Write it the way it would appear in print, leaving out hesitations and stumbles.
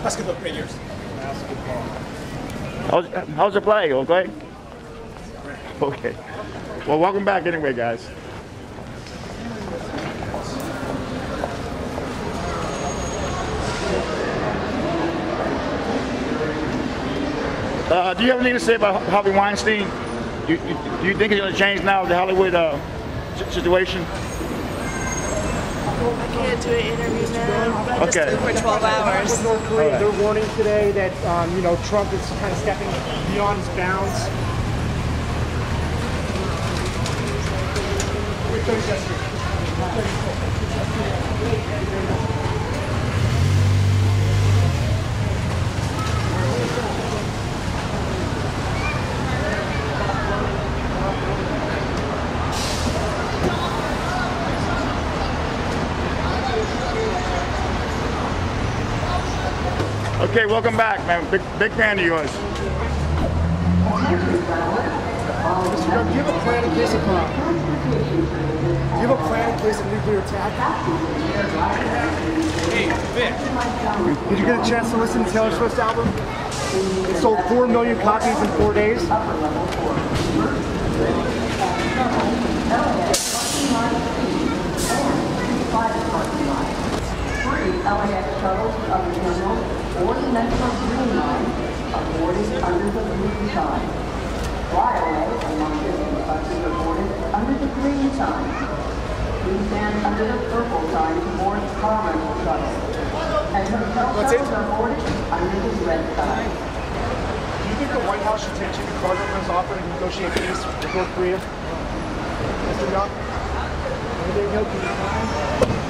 Basketball players. How's the play? Okay? Okay. Well, welcome back anyway, guys. Do you have anything to say about Harvey Weinstein? Do you think he's going to change now with the Hollywood situation? I can't do an interview now, but I just did for 12 hours. With North Korea, they're warning today that you know, Trump is kind of stepping beyond his bounds. Okay, welcome back, man. Big fan of yours. Mr. Young, do you have a plan in case of nuclear attack? Hey, Vic. Did you get a chance to listen to Taylor Swift's album? It sold 4 million copies in 4 days. LAX shuttles to other terminals or the Metro Green Line aboarded under the blue sign. Flyaway along distance buses aboarded under the green sign. Please stand under the purple sign to board car rental shuttles. And hotel shuttles are boarded under the red sign. Do you think the White House should take Jimmy Carter's offer to negotiate peace with North Korea? Mr. Young? Anything else you can find?